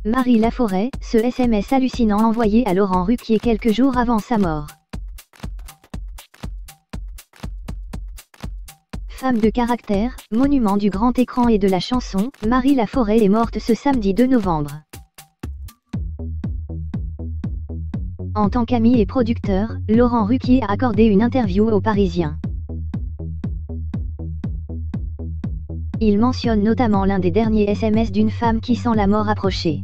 Marie Laforêt, ce SMS hallucinant envoyé à Laurent Ruquier quelques jours avant sa mort. Femme de caractère, monument du grand écran et de la chanson, Marie Laforêt est morte ce samedi 2 novembre. En tant qu'ami et producteur, Laurent Ruquier a accordé une interview aux Parisiens. Il mentionne notamment l'un des derniers SMS d'une femme qui sent la mort approcher.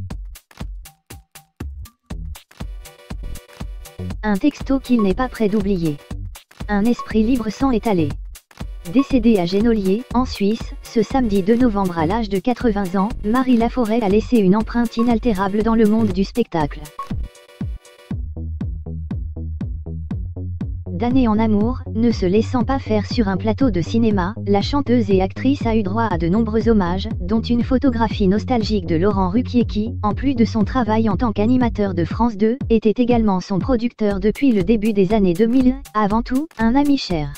Un texto qu'il n'est pas prêt d'oublier. Un esprit libre sans étaler. Décédée à Genolier, en Suisse, ce samedi 2 novembre à l'âge de 80 ans, Marie Laforêt a laissé une empreinte inaltérable dans le monde du spectacle. D'années en amour, ne se laissant pas faire sur un plateau de cinéma, la chanteuse et actrice a eu droit à de nombreux hommages, dont une photographie nostalgique de Laurent Ruquier qui, en plus de son travail en tant qu'animateur de France 2, était également son producteur depuis le début des années 2000, avant tout, un ami cher.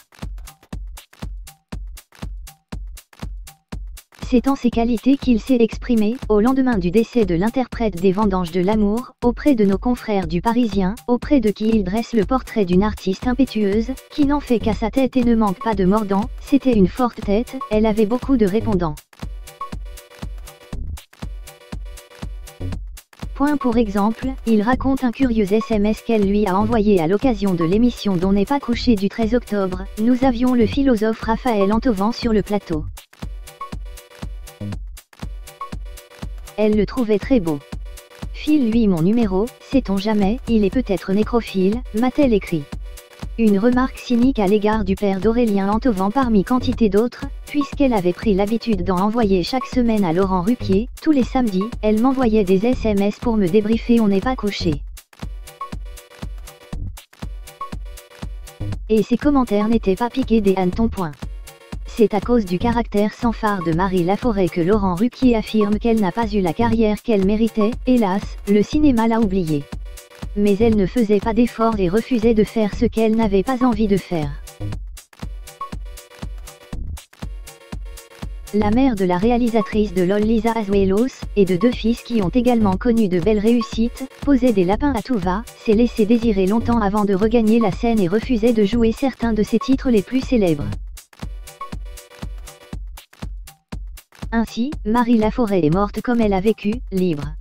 C'est en ces qualités qu'il s'est exprimé, au lendemain du décès de l'interprète des Vendanges de l'amour, auprès de nos confrères du Parisien, auprès de qui il dresse le portrait d'une artiste impétueuse, qui n'en fait qu'à sa tête et ne manque pas de mordant. C'était une forte tête, elle avait beaucoup de répondants. Pour exemple, il raconte un curieux SMS qu'elle lui a envoyé à l'occasion de l'émission D'on n'est pas couché du 13 octobre, nous avions le philosophe Raphaël Antovan sur le plateau. Elle le trouvait très beau. File-lui mon numéro, sait-on jamais, il est peut-être nécrophile, m'a-t-elle écrit. Une remarque cynique à l'égard du père d'Aurélien Antovan parmi quantité d'autres, puisqu'elle avait pris l'habitude d'en envoyer chaque semaine à Laurent Ruquier, tous les samedis, elle m'envoyait des SMS pour me débriefer On n'est pas couché. Et ses commentaires n'étaient pas piqués des hannetons. C'est à cause du caractère sans phare de Marie Laforêt que Laurent Ruquier affirme qu'elle n'a pas eu la carrière qu'elle méritait. Hélas, le cinéma l'a oubliée. Mais elle ne faisait pas d'efforts et refusait de faire ce qu'elle n'avait pas envie de faire. La mère de la réalisatrice de LOL Lisa Azuelos, et de 2 fils qui ont également connu de belles réussites, posait des lapins à tout va, s'est laissé désirer longtemps avant de regagner la scène et refusait de jouer certains de ses titres les plus célèbres. Ainsi, Marie Laforêt est morte comme elle a vécu, libre.